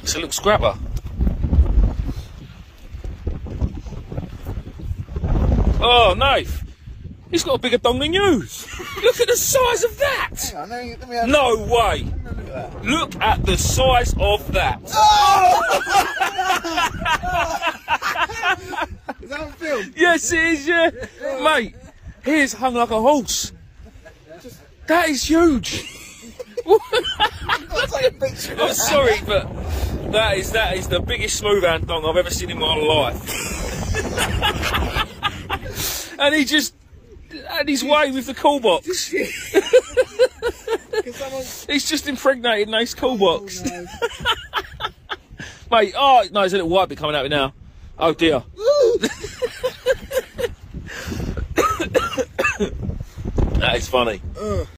It's a little scrapper. Oh, Nath. He's got a bigger dong than you. Look at the size of that. Hang on, let me have No way. look at that. Look at the size of that. Is that on film? Yes, it is, yeah. Mate, here's hung like a horse. That is huge. I'll take a picture. I'm sorry, but that is the biggest smooth hand dong I've ever seen in my life. And he just had his way with the call box. He's just impregnated Nate's call box. Oh, no. Mate, oh no, there's a little white bit coming out of it now. Oh dear. That is funny.